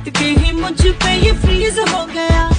देख के ही मुझ पे ये फ्रीज हो गया।